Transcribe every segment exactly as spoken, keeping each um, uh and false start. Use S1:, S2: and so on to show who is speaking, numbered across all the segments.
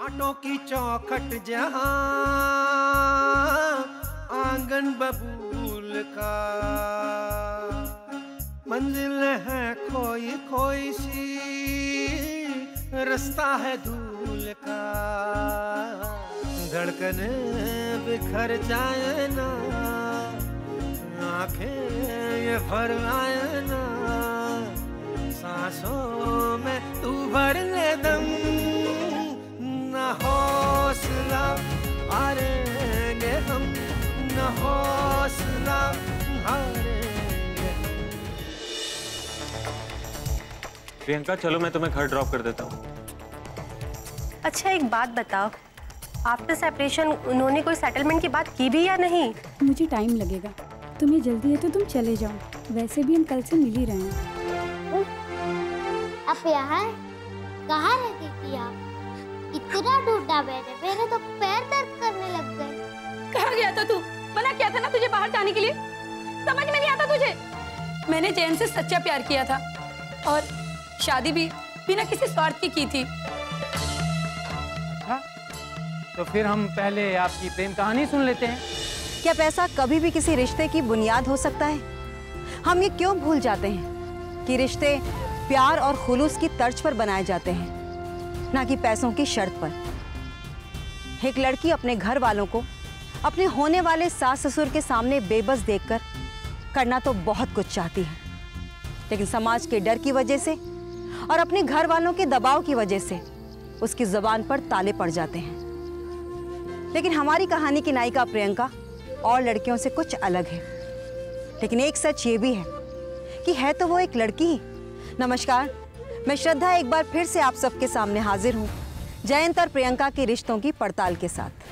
S1: कांटों की चौखट जहां आंगन बबूल का, मंजिल है खोई खोई सी, रास्ता है धूल का। धड़कने बिखर जाए ना, आंखें ये भर आए ना, सांसों में तू भर ले दम, न हौसला हारेंगे हम, न हौसला हारेंगे हम।
S2: प्रियंका चलो मैं तुम्हें घर ड्रॉप कर देता हूँ।
S3: अच्छा एक बात बताओ, आफ्टर सेपरेशन उन्होंने कोई सेटलमेंट की बात की भी या नहीं?
S4: मुझे टाइम लगेगा, तुम्हें जल्दी है तो तुम चले जाओ, वैसे भी हम कल से मिल ही रहे हैं।
S5: अब यहाँ कहाँ रहती थी आप? इतना ढूंढा मैंने, मेरे तो पैर दर्द करने लग गए।
S4: कहाँ गया था तू? मना किया था ना तुझे बाहर जाने के लिए, समझ में नहीं आता तुझे? मैंने जैन से सच्चा प्यार किया था और शादी भी बिना किसी स्वार्थ की की थी।
S6: अच्छा, तो फिर हम पहले आपकी प्रेम कहानी सुन लेते हैं।
S7: क्या पैसा कभी भी किसी रिश्ते की बुनियाद हो सकता है? हम ये क्यों भूल जाते हैं कि रिश्ते प्यार और खुलूस की तर्ज पर बनाए जाते हैं, ना कि पैसों की शर्त पर। एक लड़की अपने घर वालों को अपने होने वाले सास ससुर के सामने बेबस देखकर करना तो बहुत कुछ चाहती है, लेकिन समाज के डर की वजह से और अपने घर वालों के दबाव की वजह से उसकी जुबान पर ताले पड़ जाते हैं। लेकिन हमारी कहानी की नायिका प्रियंका और लड़कियों से कुछ अलग है। लेकिन एक सच ये भी है कि है तो वो एक लड़की ही। नमस्कार, मैं श्रद्धा एक बार फिर से आप सबके सामने हाजिर हूँ जयंत और प्रियंका के रिश्तों की पड़ताल के साथ।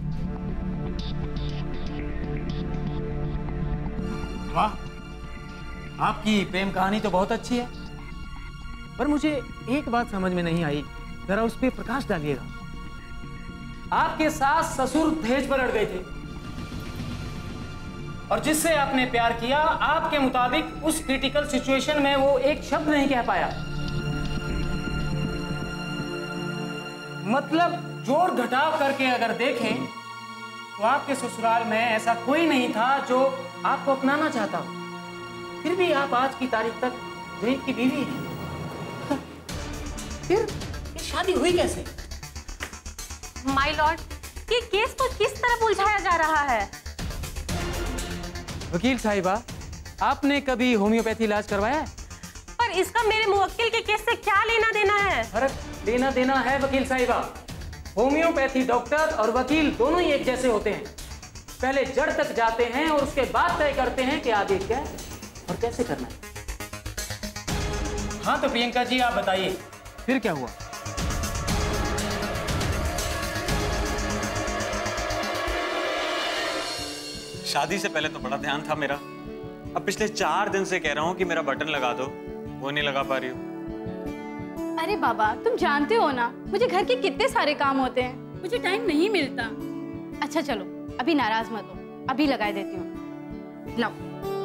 S6: वाह, आपकी प्रेम कहानी तो बहुत अच्छी है, पर मुझे एक बात समझ में नहीं आई, जरा उस पर प्रकाश डालिएगा। आपके सास ससुर दहेज पर अड़ गए थे और जिससे आपने प्यार किया, आपके मुताबिक उस क्रिटिकल सिचुएशन में वो एक शब्द नहीं कह पाया। मतलब जोड़ घटाव करके अगर देखें तो आपके ससुराल में ऐसा कोई नहीं था जो आपको अपनाना चाहता हो, फिर भी आप आज की तारीख तक जयंत की बीवी हैं। फिर ये शादी हुई कैसे?
S3: माय लॉर्ड, ये केस को किस तरह उलझाया जा रहा है?
S6: वकील साहिबा, आपने कभी होम्योपैथी इलाज करवाया है?
S3: पर इसका मेरे मुवक्किल के केस से क्या लेना देना है?
S6: फर्क लेना देना है वकील साहिबा। होम्योपैथी डॉक्टर और वकील दोनों ही एक जैसे होते हैं। पहले जड़ तक जाते हैं और उसके बाद तय करते हैं कि आगे क्या और कैसे करना है। हाँ तो प्रियंका जी आप बताइए, फिर क्या हुआ?
S2: शादी से पहले तो बड़ा ध्यान था मेरा, अब पिछले चार दिन से कह रहा हूँ कि मेरा बटन लगा दो, वो नहीं लगा पा रही हो।
S4: अरे बाबा, तुम जानते हो ना मुझे घर के कितने सारे काम होते हैं, मुझे टाइम नहीं मिलता। अच्छा चलो अभी नाराज मत हो, अभी लगा देती हूँ, लाओ।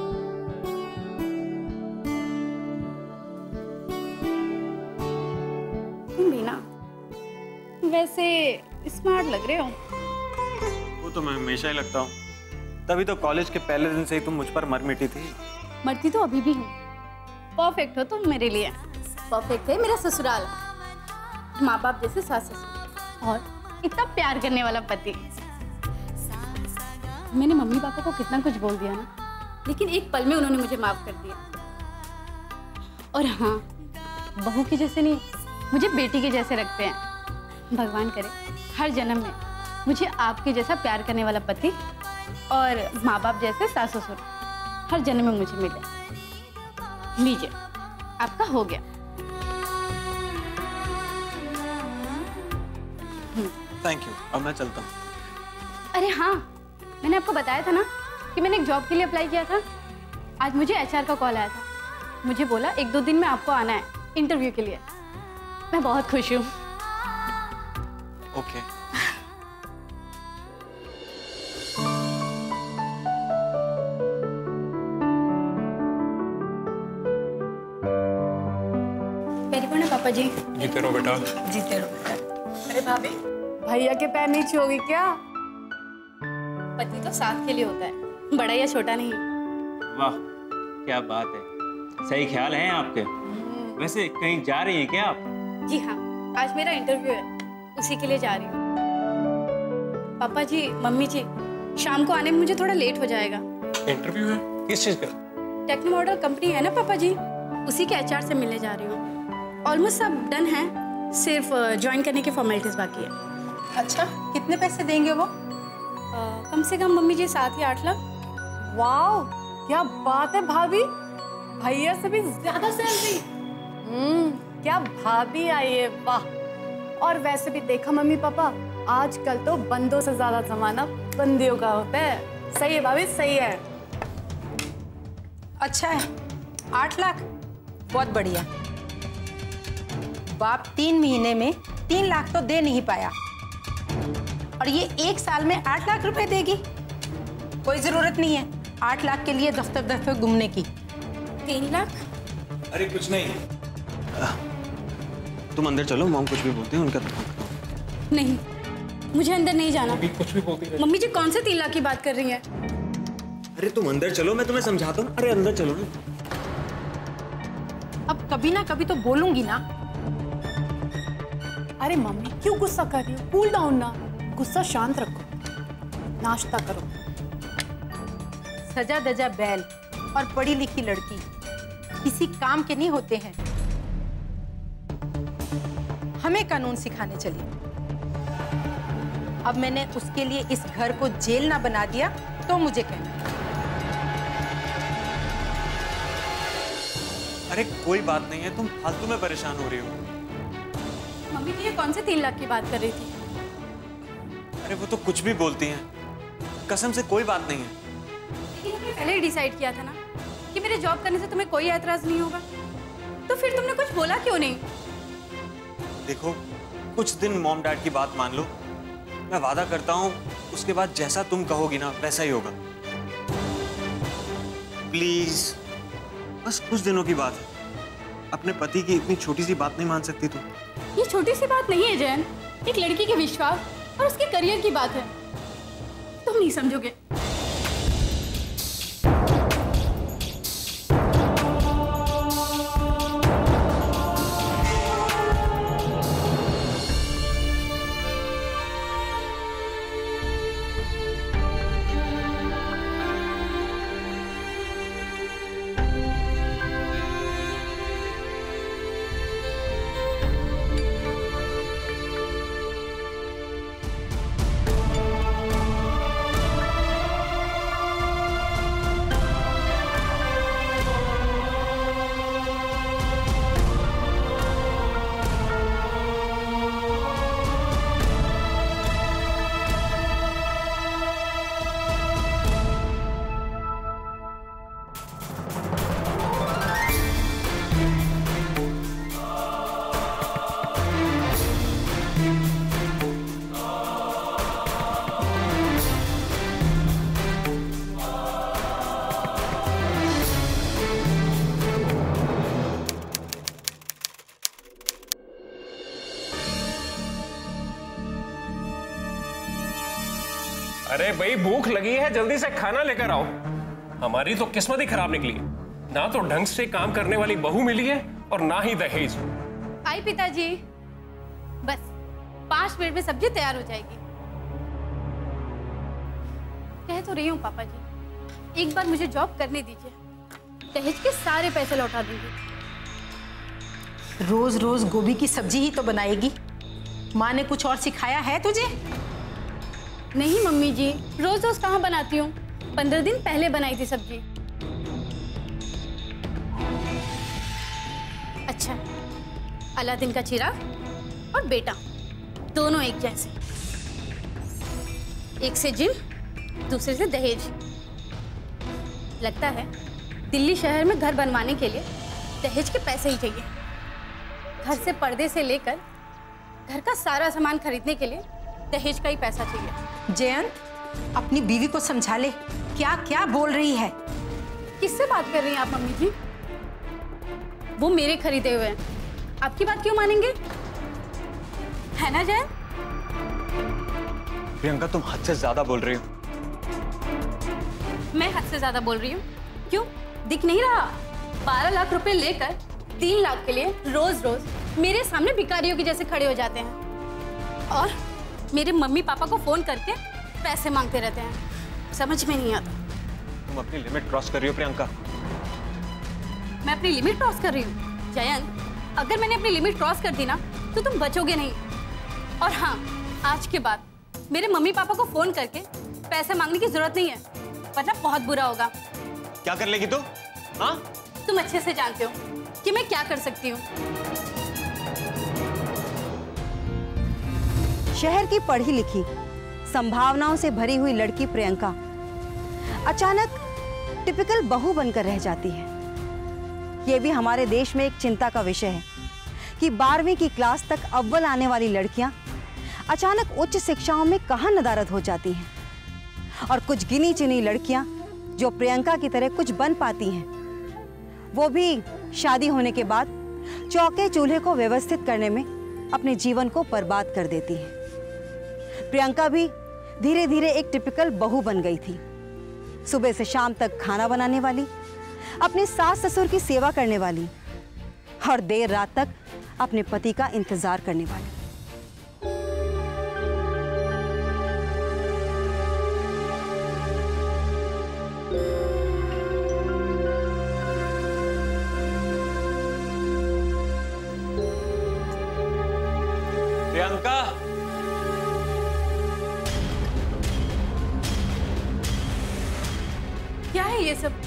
S4: तुम भी ना वैसे स्मार्ट लग रहे हो।
S2: वो तो मैं हमेशा ही लगता हूँ, तभी तो कॉलेज के पहले दिन से ही तुम मुझ पर मर मिटी थी।
S4: मरती तो अभी भी हूँ। परफेक्ट हो तुम मेरे लिए, परफेक्ट है मेरा ससुराल, माँ बाप जैसे सास ससुर और इतना प्यार करने वाला पति। मैंने मम्मी पापा को कितना कुछ बोल दिया ना, लेकिन एक पल में उन्होंने मुझे माफ कर दिया। और हाँ, बहू के जैसे नहीं, मुझे बेटी के जैसे रखते हैं। भगवान करे हर जन्म में मुझे आपके जैसा प्यार करने वाला पति और माँ बाप जैसे सास ससुर हर जन्म में मुझे मिले। लीजिए, आपका हो गया।
S2: थैंक यू, अब मैं चलता हूँ।
S4: अरे हाँ, मैंने आपको बताया था ना कि मैंने एक जॉब के लिए अप्लाई किया था। आज मुझे एचआर का कॉल आया था, मुझे बोला एक दो दिन में आपको आना है इंटरव्यू के लिए। मैं बहुत खुश हूँ।
S2: ओके।
S4: पापा जी।
S8: जीते रहो बेटा।
S4: जीते रहो बेटा। अरे भाभी, भैया के पैर नहीं छुओगी क्या? पति तो साथ के लिए होता है, बड़ा या छोटा नहीं।
S6: वाह क्या बात है, सही ख्याल है आपके। वैसे कहीं जा रही हैं क्या आप?
S4: जी हाँ, आज मेरा इंटरव्यू है, उसी के लिए जा रही हूँ। पापा जी, मम्मी जी, शाम को आने में मुझे थोड़ा लेट हो जाएगा।
S8: इंटरव्यू है? किस चीज का?
S4: टेक्नो मॉडल कंपनी है ना पापा जी, उसी के एचआर से मिलने जा रही हूँ। ऑलमोस्ट सब डन है, सिर्फ ज्वाइन करने की फॉर्मेलिटीज बाकी है।
S3: अच्छा, कितने पैसे देंगे वो?
S4: आ, कम से कम मम्मी जी सात या आठ लाख।
S3: वाओ, क्या बात है भाभी, भैया से भी ज्यादा सैलरी।
S4: हम्म, क्या भाभी आई है, वाह। और वैसे भी देखा मम्मी पापा, आजकल तो बंदों से ज्यादा जमाना बंदियों का होता है। सही है भाभी, सही है।
S3: अच्छा है, आठ लाख बहुत बढ़िया। बाप तीन महीने में तीन लाख तो दे नहीं पाया, और ये एक साल में आठ लाख रुपए देगी। कोई जरूरत नहीं है आठ लाख के लिए दफ्तर दफ्तर घूमने की।
S4: तीन लाख?
S2: अरे कुछ नहीं, तुम अंदर चलो, मॉम कुछ भी बोलते हैं उनका।
S4: नहीं, मुझे अंदर नहीं जाना।
S8: अभी कुछ भी बोलती है।
S4: मम्मी जी कौन से तीन लाख की बात कर रही हैं?
S2: अरे तुम अंदर चलो, मैं तुम्हें समझाता हूँ। अरे अंदर चलो ना।
S3: अब कभी ना कभी तो बोलूंगी ना।
S4: अरे मम्मी क्यों गुस्सा कर रही हो? कूल डाउन ना, गुस्सा शांत रखो, नाश्ता करो।
S3: सजा दजा बैल और पढ़ी लिखी लड़की किसी काम के नहीं होते हैं। हमें कानून सिखाने चली। अब मैंने उसके लिए इस घर को जेल ना बना दिया तो मुझे कहना।
S2: अरे कोई बात नहीं है, तुम फालतू में परेशान हो रही हो।
S4: मम्मी जी ये कौन से तीन लाख की बात कर रही थी?
S2: अरे वो तो कुछ भी बोलती हैं, कसम से कोई बात नहीं है।
S4: लेकिन हमने पहले ही डिसाइड किया था ना कि मेरे जॉब करने से तुम्हें कोई एतराज नहीं होगा, तो फिर तुमने कुछ बोला क्यों नहीं?
S2: देखो, कुछ दिन मॉम डैड की बात मान लो, मैं वादा करता हूँ उसके बाद जैसा तुम कहोगी ना वैसा ही होगा। प्लीज, बस कुछ दिनों की बात है। अपने पति की इतनी छोटी सी बात नहीं मान सकती तुम?
S4: ये छोटी सी बात नहीं है जैन, एक लड़की के विश्वास और उसके करियर की बात है। तुम नहीं समझोगे।
S8: अरे भाई भूख लगी है, जल्दी से खाना लेकर आओ। हमारी तो किस्मत ही खराब निकली है, ना तो ढंग से काम करने वाली बहू मिली है और ना ही दहेज।
S4: आई पिताजी, बस पांच मिनट में सब्जी तैयार हो जाएगी। कह तो रही हूँ पापा जी, एक बार मुझे जॉब करने दीजिए, दहेज के सारे पैसे लौटा दूंगी।
S3: रोज रोज गोभी की सब्जी ही तो बनाएगी, माँ ने कुछ और सिखाया है तुझे?
S4: नहीं मम्मी जी, रोज रोज कहाँ बनाती हूँ, पंद्रह दिन पहले बनाई थी सब्जी। अच्छा, अलादीन का चिराग और बेटा दोनों एक जैसे, एक से जिन, दूसरे से दहेज। लगता है दिल्ली शहर में घर बनवाने के लिए दहेज के पैसे ही चाहिए। घर से पर्दे से लेकर घर का सारा सामान खरीदने के लिए दहेज का ही पैसा चाहिए।
S3: जयंत, अपनी बीवी को समझा ले, क्या क्या बोल रही है?
S4: किससे बात कर रही हैं आप मम्मी जी? वो मेरे खरीदे हुए हैं, आपकी बात क्यों मानेंगे? है ना जयंत?
S2: प्रियंका तुम हद से ज्यादा बोल रही हो।
S4: मैं हद से ज्यादा बोल रही हूँ? क्यों, दिख नहीं रहा? बारह लाख रुपए लेकर तीन लाख के लिए रोज रोज मेरे सामने भिखारियों की जैसे खड़े हो जाते हैं और मेरे मम्मी पापा को फोन करके पैसे मांगते रहते हैं। समझ में नहीं आता।
S2: तुम अपनी लिमिट क्रॉस कर रही हो प्रियंका।
S4: मैं अपनी लिमिट क्रॉस कर रही हूँ? जयंत, अगर मैंने अपनी लिमिट क्रॉस कर दी ना तो तुम बचोगे नहीं। और हाँ, आज के बाद मेरे मम्मी पापा को फोन करके पैसे मांगने की जरूरत नहीं है, वरना बहुत बुरा होगा।
S2: क्या कर लेगी तू? हाँ?
S4: तुम अच्छे से जानते हो कि मैं क्या कर सकती हूँ।
S7: शहर की पढ़ी लिखी, संभावनाओं से भरी हुई लड़की प्रियंका अचानक टिपिकल बहू बनकर रह जाती है। यह भी हमारे देश में एक चिंता का विषय है कि बारहवीं की क्लास तक अव्वल आने वाली लड़कियां अचानक उच्च शिक्षाओं में कहां नदारद हो जाती हैं और कुछ गिनी चुनी लड़कियां जो प्रियंका की तरह कुछ बन पाती हैं, वो भी शादी होने के बाद चौके चूल्हे को व्यवस्थित करने में अपने जीवन को बर्बाद कर देती हैं। प्रियंका भी धीरे धीरे एक टिपिकल बहू बन गई थी। सुबह से शाम तक खाना बनाने वाली, अपने सास ससुर की सेवा करने वाली और देर रात तक अपने पति का इंतजार करने वाली।
S2: प्रियंका,
S4: क्या है ये सब?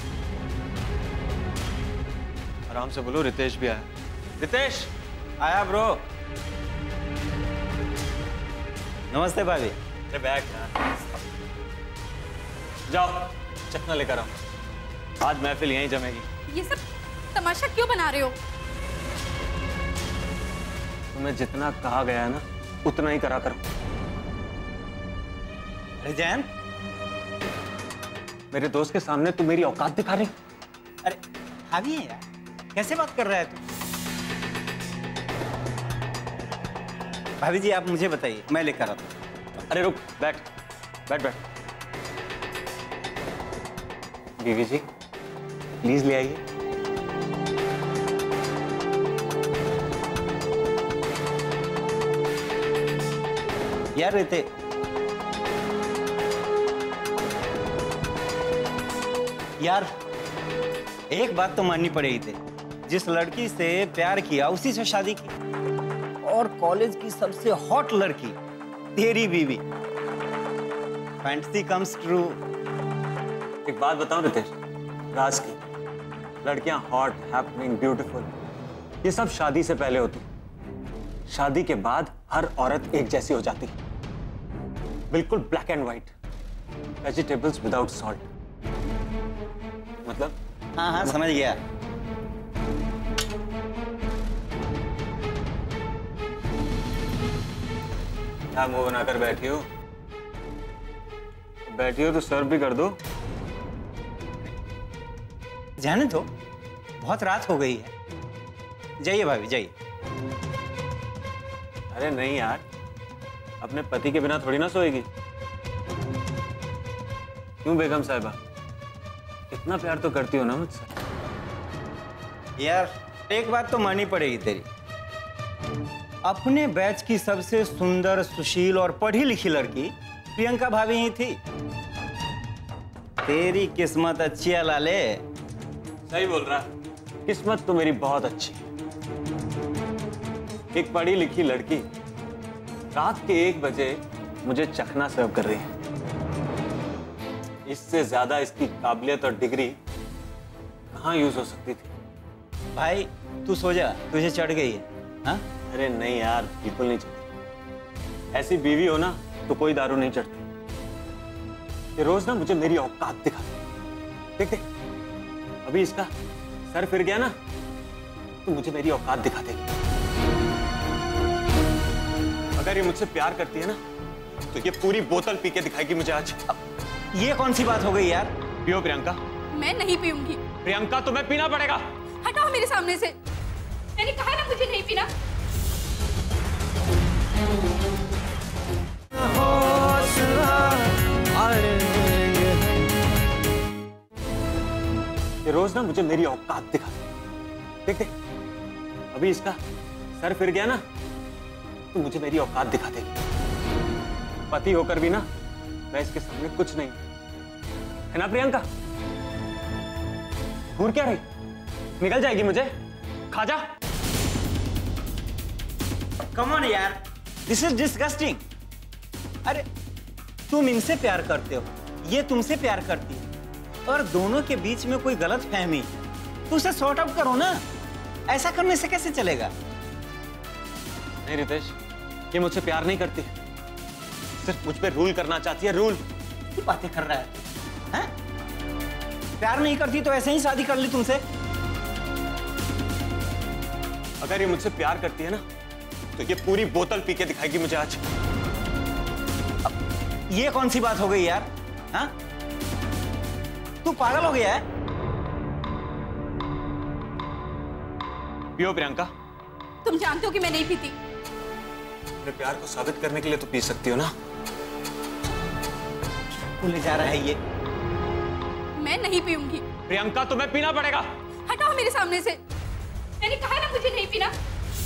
S2: आराम से बोलो, रितेश भी आया। रितेश
S9: आया ब्रो। नमस्ते भाभी।
S2: अरे बैठ यार। जाओ चखना लेकर आओ, आज महफिल यहीं जमेगी।
S4: ये सब तमाशा क्यों बना रहे हो?
S2: तुम्हें जितना कहा गया है ना, उतना ही करा करो।
S9: अरे जैन,
S2: मेरे दोस्त के सामने तू मेरी औकात दिखा रही।
S9: अरे भाभी है यार, कैसे बात कर रहा है तू? भाभी जी आप मुझे बताइए, मैं लेकर आता हूं।
S2: अरे रुक, बैठ बैठ बैठ। बीवी जी प्लीज ले आइए।
S9: यार रिते, यार एक बात तो माननी पड़ेगी थे, जिस लड़की से प्यार किया उसी से शादी की, और कॉलेज की सबसे हॉट लड़की तेरी बीवी। Fantasy comes true.
S2: एक बात बताऊं रितेश, राज की लड़कियां हॉट, हैपनिंग, ब्यूटीफुल, ये सब शादी से पहले होती। शादी के बाद हर औरत एक जैसी हो जाती, बिल्कुल black and white, vegetables without salt. मतलब?
S9: हाँ हाँ समझ गया।
S2: क्या मुंह बनाकर बैठी हो? बैठी हो तो सर्व भी कर दो।
S9: जाने दो, बहुत रात हो गई है। जाइए भाभी जाइए।
S2: अरे नहीं यार, अपने पति के बिना थोड़ी ना सोएगी। क्यों बेगम साहिबा, इतना प्यार तो करती हो ना मुझसे?
S9: यार एक बात तो माननी पड़ेगी तेरी, अपने बैच की सबसे सुंदर, सुशील और पढ़ी लिखी लड़की प्रियंका भाभी ही थी। तेरी किस्मत अच्छी है लाले।
S2: सही बोल रहा, किस्मत तो मेरी बहुत अच्छी है। एक पढ़ी लिखी लड़की रात के एक बजे मुझे चखना सर्व कर रही है। इससे ज्यादा इसकी काबिलियत और डिग्री कहाँ यूज हो सकती थी?
S9: भाई तू सो जा, तुझे चढ़ गई है। हाँ?
S2: अरे नहीं यार, बिल्कुल नहीं चढ़ती। ऐसी बीवी हो ना तो कोई दारू नहीं चढ़ती। ये रोज ना मुझे मेरी औकात दिखाती। देख देख, अभी इसका सर फिर गया ना तो मुझे मेरी औकात दिखा देगी। अगर ये मुझसे प्यार करती है ना तो ये पूरी बोतल पी के दिखाएगी मुझे आज।
S9: ये कौन सी बात हो गई यार?
S2: पियो प्रियंका।
S4: मैं नहीं पीऊंगी।
S2: प्रियंका तुम्हें पीना पड़ेगा।
S4: हटाओ मेरे सामने से, मैंने कहा ना मुझे नहीं पीना।
S1: अरे
S2: ये रोज ना मुझे मेरी औकात दिखा देख देख, अभी इसका सर फिर गया ना तो मुझे मेरी औकात दिखा देगी। पति होकर भी ना मैं इसके सामने कुछ नहीं, है ना प्रियंका? घूर क्या रही, निकल जाएगी मुझे, खा जा।
S9: कम ऑन यार, दिस इज डिस्गस्टिंग। अरे तुम इनसे प्यार करते हो, ये तुमसे प्यार करती है, और दोनों के बीच में कोई गलत फहमी तो उसे सॉर्ट आउट करो ना। ऐसा करने से कैसे चलेगा?
S2: नहीं रितेश, ये मुझसे प्यार नहीं करती, सिर्फ मुझ पे रूल करना चाहती है, रूल।
S9: क्या बातें कर रहा है, हैं? प्यार नहीं करती तो ऐसे ही शादी कर ली तुमसे।
S2: अगर ये मुझसे प्यार करती है ना तो ये पूरी बोतल पी के दिखाएगी मुझे आज।
S9: अब ये कौन सी बात हो गई यार? हाँ, तू पागल हो गया है?
S2: पियो प्रियंका।
S4: तुम जानते हो कि मैं नहीं पीती।
S2: अपने प्यार को साबित करने के लिए तो पी सकती हो ना।
S9: ले जा रहा है ये।
S4: मैं नहीं पीऊंगी।
S2: प्रियंका तुम्हें पीना पड़ेगा।
S4: हटाओ मेरे सामने से, मैंने कहा ना मुझे नहीं पीना।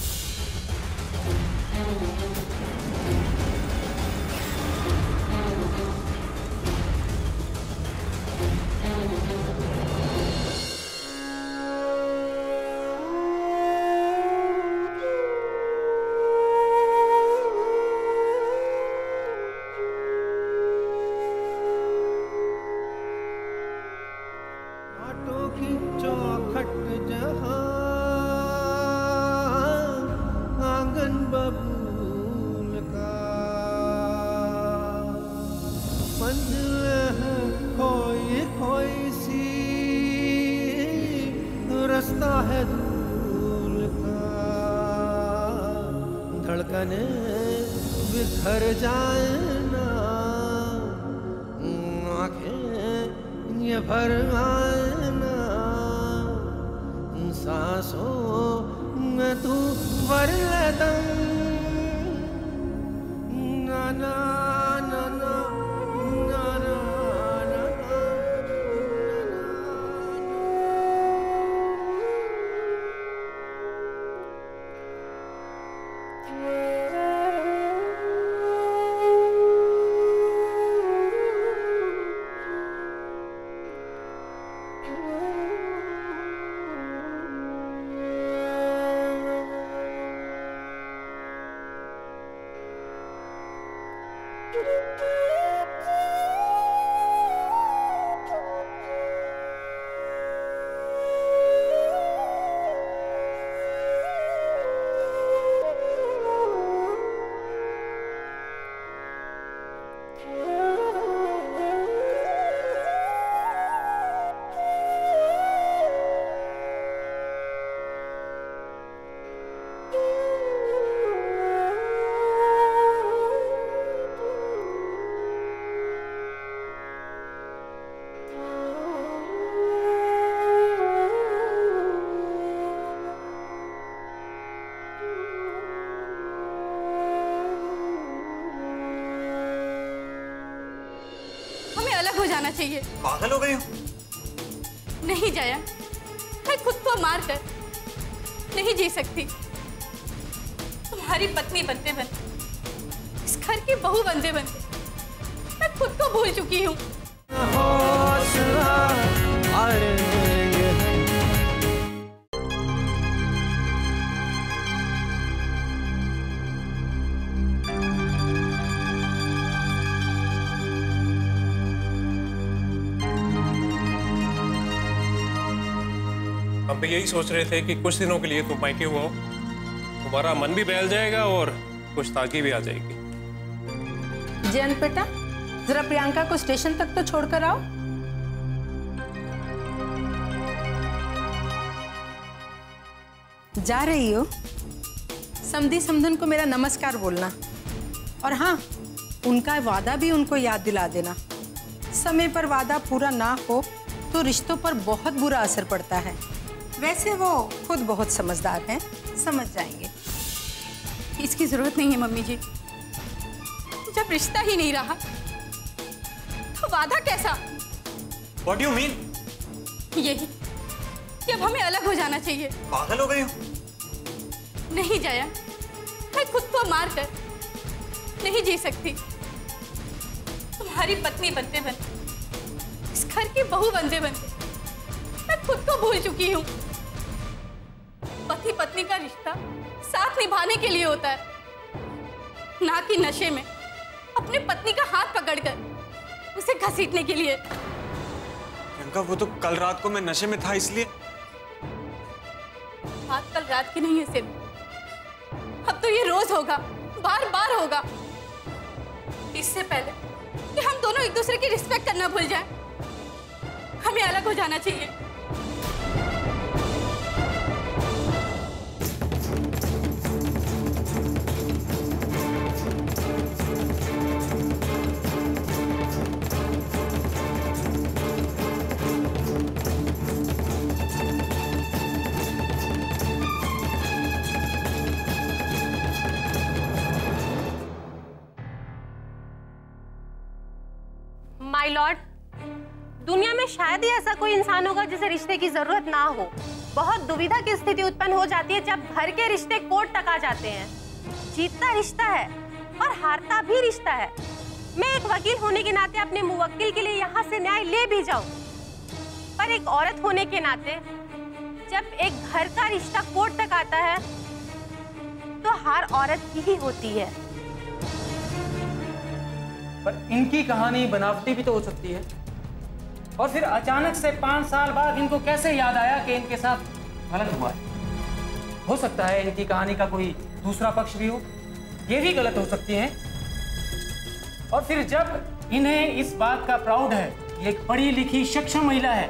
S1: रास्ता है धूल का, धड़कने बिखर जाए ना, आंखें ये भर आए ना, सांसों में तू भर ले दम, ना ना ना ना ना ना।
S4: हो जाना चाहिए।
S2: पागल हो गई हो?
S4: नहीं जाया, मैं खुद को मार कर नहीं जी सकती। तुम्हारी पत्नी बनते बनते, इस घर की बहू बनते बनते मैं खुद को भूल चुकी हूँ।
S8: हम भी यही सोच रहे थे कि कुछ दिनों के लिए तुम मायके हुआ हो, तुम्हारा मन भी बहल जाएगा और कुछ ताजगी भी आ जाएगी।
S3: जयंत बेटा, जरा प्रियंका को स्टेशन तक तो छोड़कर आओ। जा रही हो? समधी समधन को मेरा नमस्कार बोलना, और हाँ, उनका वादा भी उनको याद दिला देना। समय पर वादा पूरा ना हो तो रिश्तों पर बहुत बुरा असर पड़ता है। वैसे वो खुद बहुत समझदार हैं, समझ जाएंगे।
S4: इसकी जरूरत नहीं है मम्मी जी, जब रिश्ता ही नहीं रहा वादा कैसा?
S2: What do you mean?
S4: यही कि अब हमें अलग हो जाना चाहिए।
S2: पागल हो गई हो?
S4: नहीं जया, मैं खुद को मार कर नहीं जी सकती। तुम्हारी पत्नी बनते बनते, इस घर की बहू बनते बनते मैं खुद को भूल चुकी हूँ। पति पत्नी का रिश्ता साथ निभाने के लिए होता है, ना कि नशे में अपने पत्नी का हाथ पकड़कर उसे घसीटने के लिए।
S2: प्रियंका, वो तो कल रात को मैं नशे में था इसलिए।
S4: बात कल रात की नहीं है सिर्फ, अब तो ये रोज होगा, बार बार होगा। इससे पहले कि हम दोनों एक दूसरे की रिस्पेक्ट करना भूल जाएं, हमें अलग हो जाना चाहिए।
S10: माय लॉर्ड, दुनिया में शायद ही ऐसा कोई इंसान होगा जिसे रिश्ते की जरूरत ना हो। बहुत दुविधा की स्थिति उत्पन्न हो जाती है जब घर के रिश्ते कोर्ट तक आ जाते हैं। जीतता रिश्ता है और हारता भी रिश्ता है। मैं एक वकील होने के नाते अपने मुवक्किल के लिए यहाँ से न्याय ले भी जाऊं, पर एक औरत होने के नाते जब एक घर का रिश्ता कोर्ट तक आता है तो हार औरत की ही होती है।
S6: पर इनकी कहानी बनावटी भी तो हो सकती है। और फिर अचानक से पांच साल बाद इनको कैसे याद आया कि इनके साथ गलत हुआ है? हो सकता है इनकी कहानी का कोई दूसरा पक्ष भी हो, ये भी गलत हो सकती है। और फिर जब इन्हें इस बात का प्राउड है, ये एक पढ़ी लिखी सक्षम महिला है,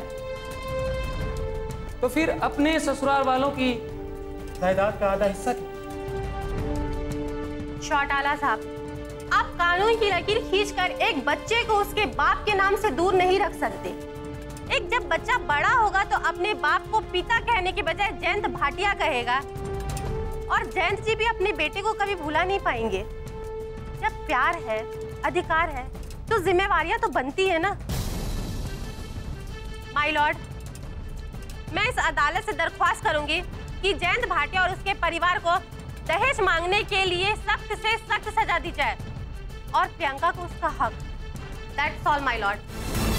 S6: तो फिर अपने ससुराल वालों की जायदाद का आधा हिस्सा क्यों?
S10: चौटाला साहब, आप कानून की लकीर खींचकर एक बच्चे को उसके बाप के नाम से दूर नहीं रख सकते। एक जब बच्चा बड़ा होगा तो अपने बाप को पिता कहने के बजाय जयंत भाटिया कहेगा, और जयंत जी भी अपने बेटे को कभी भुला नहीं पाएंगे। जब प्यार है, अधिकार है, तो जिम्मेवारियां तो बनती है ना। माय लॉर्ड, मैं इस अदालत से दरख्वास्त करूंगी कि जयंत भाटिया और उसके परिवार को दहेज मांगने के लिए सख्त से सख्त सजा दी जाए और प्रियंका को उसका हक। That's all, my lord.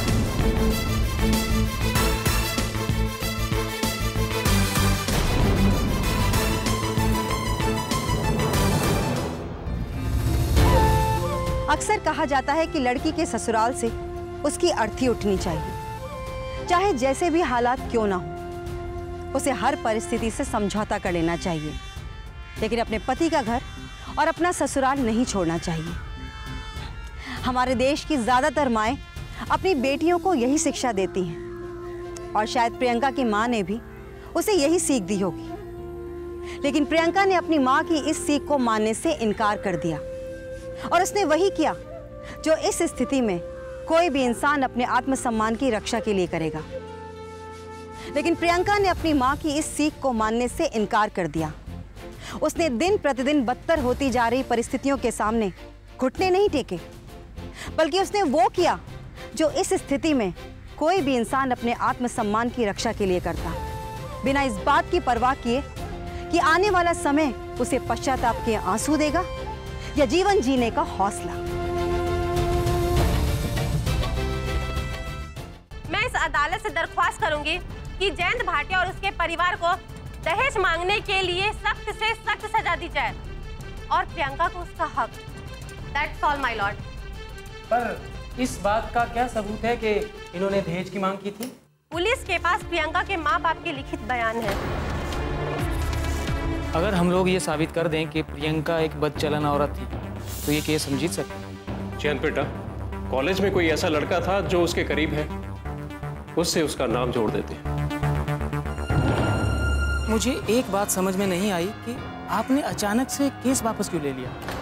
S7: अक्सर कहा जाता है कि लड़की के ससुराल से उसकी अर्थी उठनी चाहिए, चाहे जैसे भी हालात क्यों ना हो। उसे हर परिस्थिति से समझौता कर लेना चाहिए, लेकिन अपने पति का घर और अपना ससुराल नहीं छोड़ना चाहिए। हमारे देश की ज्यादातर माएं अपनी बेटियों को यही शिक्षा देती हैं, और शायद प्रियंका की मां ने भी उसे यही सीख दी होगी। लेकिन प्रियंका ने अपनी मां की इस सीख को मानने से इनकार कर दिया, और उसने वही किया जो इस स्थिति में कोई भी इंसान अपने आत्मसम्मान की रक्षा के लिए करेगा। लेकिन प्रियंका ने अपनी मां की इस सीख को मानने से इनकार कर दिया। उसने दिन प्रतिदिन बदतर होती जा रही परिस्थितियों के सामने घुटने नहीं टेके, बल्कि उसने वो किया जो इस स्थिति में कोई भी इंसान अपने आत्मसम्मान की रक्षा के लिए करता, बिना इस बात की परवाह किए कि आने वाला समय उसे पश्चाताप के आंसू देगा या जीवन जीने का हौसला।
S10: मैं इस अदालत से दरख्वास्त करूंगी कि जयंत भाटिया और उसके परिवार को दहेज मांगने के लिए सख्त से सख्त सजा दी जाए और प्रियंका को उसका हक। That's all, my lord.
S6: पर इस बात का क्या सबूत है कि इन्होंने दहेज की मांग की थी?
S10: पुलिस के पास प्रियंका के माँ बाप के लिखित बयान है।
S6: अगर हम लोग ये साबित कर दें कि प्रियंका एक बदचलन औरत थी, तो ये केस हम जीत सकते हैं।
S8: जयंत बेटा, कॉलेज में कोई ऐसा लड़का था जो उसके करीब है, उससे उसका नाम जोड़ देते हैं।
S6: मुझे एक बात समझ में नहीं आई कि आपने अचानक से केस वापस क्यों ले लिया?